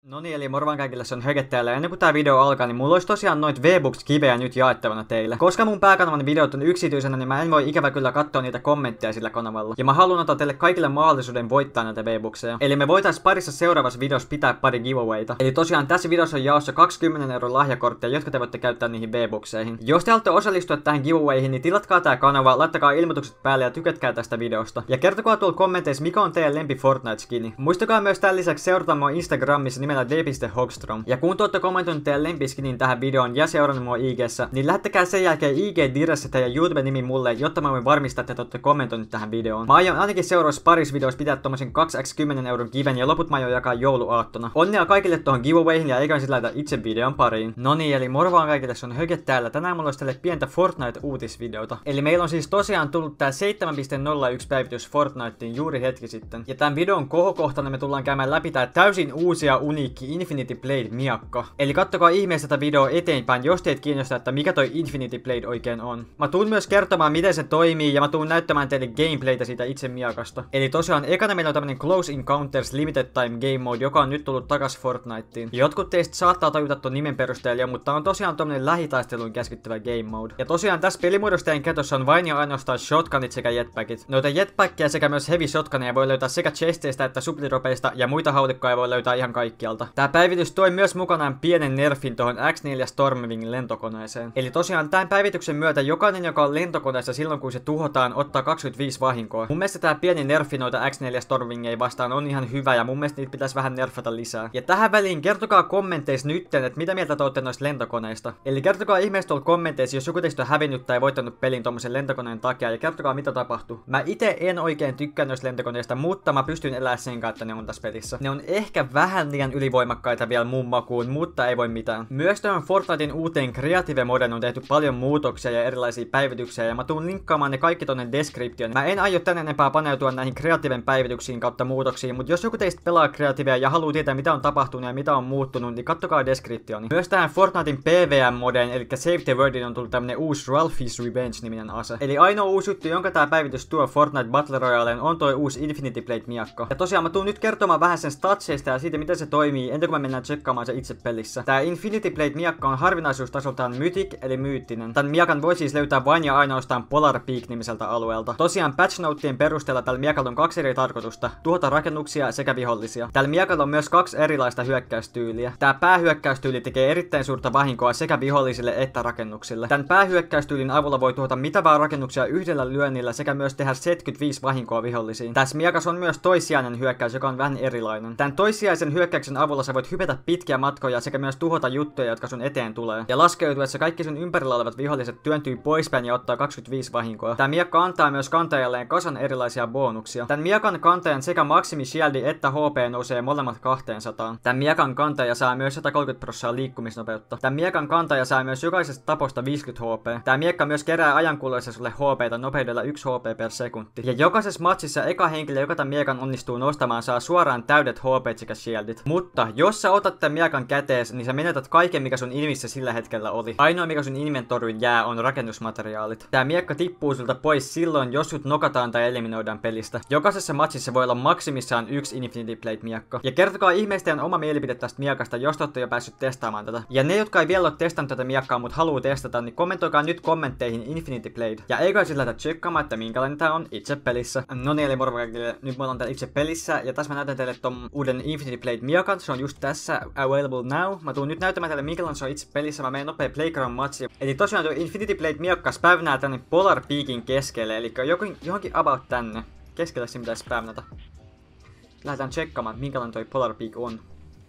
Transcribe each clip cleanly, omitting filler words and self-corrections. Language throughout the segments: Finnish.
No niin, eli morvan kaikille, se on Höge täällä. Ennen kuin tää video alkaa, niin mulla olisi tosiaan noit V-Bucks-kivejä nyt jaettavana teille. Koska mun pääkanavan videot on yksityisenä, niin mä en voi ikävä kyllä katsoa niitä kommentteja sillä kanavalla. Ja mä haluan antaa teille kaikille mahdollisuuden voittaa näitä V-Buckseja. Eli me voitais parissa seuraavassa videossa pitää pari giveawayta. Eli tosiaan tässä videossa on jaossa 20 € lahjakortteja, jotka te voitte käyttää niihin V-Buckseihin. Jos te haluatte osallistua tähän giveawayhin, niin tilatkaa tää kanava, laittakaa ilmoitukset päälle ja tykätkää tästä videosta. Ja kertokaa tuolla kommenteissa, mikä on teidän lempi Fortnite-skini. Muistakaa myös tämän lisäksi seurata mua Instagramissa nimellä d.hogstrom. Ja kun te olette kommentoinut teidän lempiskinin tähän videoon ja seurannut mua IG:ssä, niin lähettäkää sen jälkeen IG-diressä teidän YouTube-nimi mulle, jotta mä voin varmistaa, että te olette kommentoinut tähän videoon. Mä aion ainakin seuraavassa parissa videossa pitää tommosen 2x10 € given ja loput mä aion jakaa jouluaattona. Onnea kaikille tohon giveawayhin ja eiköhän sit laita itse videon pariin. Noniin, eli moro vaan kaikille, se on Höge täällä. Tänään mulla olisi teille pientä Fortnite-uutisvideota. Eli meillä on siis tosiaan tullut tää 7.01 päivitys Fortniteen juuri hetki sitten. Ja tämän videon kohokohtana me tullaan käymään läpi tää täysin uusia uniikki Infinity Blade miakka. Eli kattokaa ihmeessä tätä videoa eteenpäin, jos teitä kiinnostaa, että mikä toi Infinity Blade oikein on. Mä tuun myös kertomaan, miten se toimii, ja mä tuun näyttämään teille gameplaytä siitä itse miakasta. Eli tosiaan ekana meillä on tämmönen Close Encounters Limited Time Game Mode, joka on nyt tullut takas Fortniteen. Jotkut teistä saattaa tajuta ton nimen perusteella, mutta on tosiaan tommonen lähitaisteluun keskittyvä game mode. Ja tosiaan tässä pelimuodossa teidän käytössä on vain ja ainoastaan shotgunit sekä jetpackit. Noita jetpackia sekä myös heavy shotguneja voi löytää sekä chesteistä että supplitropeista, ja muita haulikkoja voi löytää ihan kaikkialta. Tää päivitys toi myös mukanaan pienen nerfin tohon X4 Stormwing lentokoneeseen. Eli tosiaan tämän päivityksen myötä jokainen, joka on lentokoneessa silloin kun se tuhotaan, ottaa 25 vahinkoa. Mun mielestä tää pieni nerfi noita X4 Stormwingeja vastaan on ihan hyvä, ja mun mielestä niitä pitäisi vähän nerfata lisää. Ja tähän väliin kertokaa kommenteissa nytten, että mitä mieltä te ootte noista lentokoneista. Eli kertokaa ihmeessä tuolla kommenteissa, jos joku teistä on hävinnyt tai voittanut pelin tommosen lentokoneen takia, ja kertokaa mitä tapahtuu. Mä ite en oikein tykkää noista lentokoneista, mutta mä pystyn elämään sen kautta, että ne on tässä pelissä. Ne on ehkä vähän liian ylivoimakkaita vielä mun makuun, mutta ei voi mitään. Myös tuohon Fortnitein uuteen Creative Moden on tehty paljon muutoksia ja erilaisia päivityksiä, ja mä tuun linkkaamaan ne kaikki tonne description. Mä en aio tän enempää paneutua näihin Creativen päivityksiin kautta muutoksiin, mutta jos joku teistä pelaa Creativea ja haluaa tietää mitä on tapahtunut ja mitä on muuttunut, niin kattokaa descriptioni. Myös tähän Fortnitein PvM-modeen, eli Save the Worldin on tullut tämmönen uusi Ralphie's Revenge-niminen ase. Eli ainoa uusi juttu, jonka tää päivitys tuo Fortnite Battle Royaleen, on toi uusi Infinity Blade miakka. Ja tosiaan mä tuun nyt kertomaan vähän sen statseista ja siitä miten se toimii, ennen kuin me mennään tsekkaamaan se itse pelissä. Tää Infinity Blade miakka on harvinaisuustasoltaan mythic, eli myyttinen. Tän miakan voi siis löytää vain ja ainoastaan Polar Peak-nimiseltä alueelta. Tosiaan patch-notien perusteella tällä miakalla on 2 eri tarkoitusta: tuhota rakennuksia sekä vihollisia. Tällä miakalla on myös 2 erilaista hyökkäystyyliä. Tää päähyökkäystyyli tekee erittäin suurta vahinkoa sekä vihollisille että rakennuksille. Tän päähyökkäystyylin avulla voi tuhota mitä vaan rakennuksia yhdellä lyönnillä sekä myös tehdä 75 vahinkoa vihollisiin. Tässä miakas on myös toissijainen hyökkäys, joka on vähän erilainen. Tän toissijaisen hyökkäyksen avulla sä voit hypätä pitkiä matkoja sekä myös tuhota juttuja, jotka sun eteen tulee. Ja laskeutuessa kaikki sun ympärillä olevat viholliset työntyy poispäin ja ottaa 25 vahinkoa. Tää miakka antaa myös kantajalleen kasan erilaisia bonuksia. Tän miakan kantajan sekä maksimi shieldi että HP nousee molemmat 200. Tän miakan kantaja saa myös 130% liikkumisnopeutta. Tän miakan kantaja saa myös jokaisesta taposta 50 HP. Tää miekka myös kerää ajankuluessa sulle HP:tä nopeudella 1 HP per sekunti. Ja jokaisessa matsissa eka henkilö, joka tän miekan onnistuu nostamaan, saa suoraan täydet HP sekä shieldit. Mutta jos sä otat tän miekan kätees, niin sä menetät kaiken mikä sun ilmissä sillä hetkellä oli. Ainoa mikä sun inventoriin jää on rakennusmateriaalit. Tää miekka tippuu sulta pois silloin, jos sut nokataan tai eliminoidaan pelistä. Jokaisessa matsissa voi olla maksimissaan 1 Infinity Blade miekka. Ja kertokaa ihmeessä teidän oma mielipide tästä miekasta, jos te olette jo päässyt testaamaan tätä. Ja ne, jotka ei vielä ole testannut tätä miekkaa, mutta haluaa testata, niin kommentoikaa nyt kommentteihin Infinity Blade. Ja eikö siis lähdetä tsekkaamaan, että minkälainen tää on itse pelissä. No niin, eli moro kaikille. Nyt me ollaan täällä itse pelissä, ja tässä mä näytän teille ton uuden Infinity Blade miakan. Se on just tässä, available now. Mä tuun nyt näyttämään teille minkälainen se on itse pelissä. Mä menen nopea playground-matsi. Eli tosiaan tuo Infinity Blade miakka spävnää tänne Polar Peakin keskelle, eli johonkin about tänne. Keskelle se pitäisi spävnätä. Lähdetään tsekkaamaan, minkälainen toi Polar Peak on.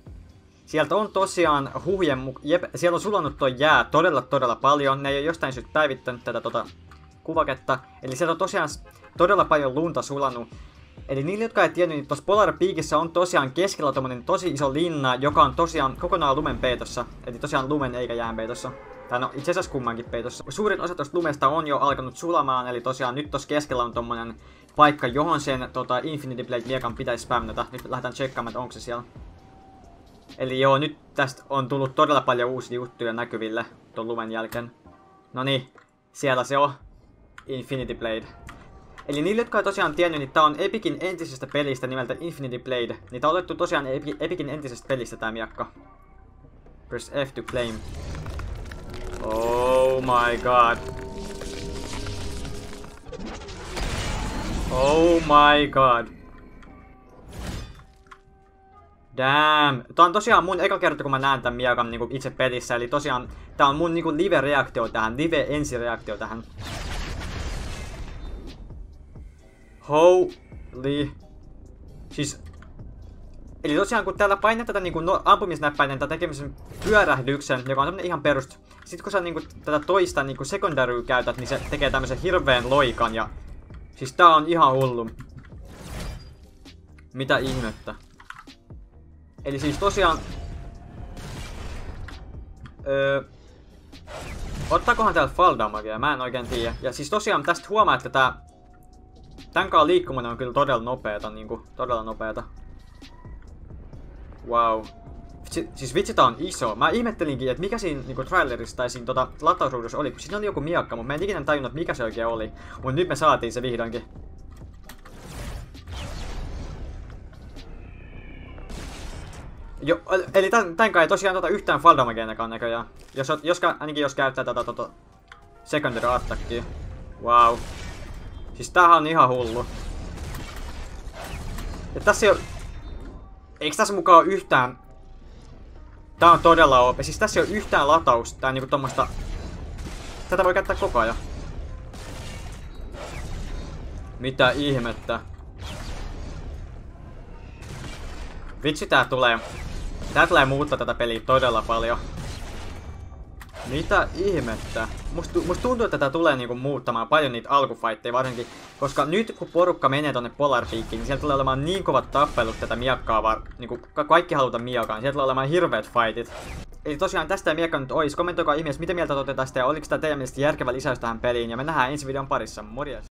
Sieltä on tosiaan huhujen siellä on sulanut toi jää todella paljon. Ne ei ole jostain syystä päivittänyt tätä kuvaketta. Eli sieltä on tosiaan todella paljon lunta sulanut. Eli niille, jotka ei tiennyt, niin tuossa Polar Peakissä on tosiaan keskellä tommonen tosi iso linna, joka on tosiaan kokonaan lumen peitossa. Eli tosiaan lumen eikä jään peitossa. Tai no itse asiassa kummankin peitossa. Suurin osa tosta lumesta on jo alkanut sulamaan, eli tosiaan nyt tossa keskellä on tommonen paikka, johon sen Infinity Blade miekan pitäisi spämnätä. Nyt lähdetään tsekkaamaan, että onko se siellä. Eli joo, nyt tästä on tullut todella paljon uusia juttuja näkyville ton lumen jälkeen. Noniin, siellä se on. Infinity Blade. Eli niille, jotka ei tosiaan tiennyt, niin tää on Epicin entisestä pelistä nimeltä Infinity Blade. Niin tää on otettu tosiaan Epicin entisestä pelistä tää miakka. Press F to claim. Oh my god. Oh my god. Damn. Tää on tosiaan mun eka kerta, kun mä näen tän miakan niinku itse pelissä. Eli tosiaan tää on mun niinku live-reaktio tähän. Live-ensireaktio tähän. Holy. Siis. Eli tosiaan kun täällä painat tätä niinku ampumisnäppäinen tai tekemisen pyörähdyksen, joka on tämmönen ihan perust. Sitten kun sä niinku tätä toista niinku secondaryä käytät, niin se tekee tämmösen hirveen loikan ja. Siis tää on ihan hullu. Mitä ihmettä. Eli siis tosiaan. Ottaakohan täällä fall damagea? Mä en oikein tiedä. Ja siis tosiaan tästä huomaa, että tän liikkuminen on kyllä todella nopeeta, niinku todella nopeeta. Wow. Siis vitsi tää on iso. Mä ihmettelinkin, että mikä siinä niinku trailerissa tai siinä latausruudussa oli, kun siinä oli joku miakka, mutta mä en ikinä tajunnut, mikä se oikein oli. Mut nyt me saatiin se vihdoinkin. Jo, eli tän kai ei tosiaan yhtään fall damageenakaan näköjään. Ainakin jos käyttää tätä secondary attackia. Wow. Siis tämähän on ihan hullu. Ja tässä ei oo. Eiks tässä mukaan oo yhtään. Tää on todella OP. Siis tässä ei oo yhtään latausta. Tää niinku tommoista. Tätä voi käyttää koko ajan. Mitä ihmettä. Vitsi tää tulee. Tää tulee muuttaa tätä peliä todella paljon. Mitä ihmettä? Musta tuntuu, että tää tulee niinku muuttamaan paljon niitä alkufaitteja varsinkin. Koska nyt kun porukka menee tonne Polar Peakiin, niin siellä tulee olemaan niin kovat tappelut tätä miakkaa niinku kaikki halutaan miakaan. Siellä tulee olemaan hirveät fightit. Eli tosiaan tästä ei miakka nyt ois. Kommentoikaa ihmeessä, mitä mieltä olette tästä ja oliko tää teidän mielestä järkevä lisäys tähän peliin. Ja me nähdään ensi videon parissa. Morjes!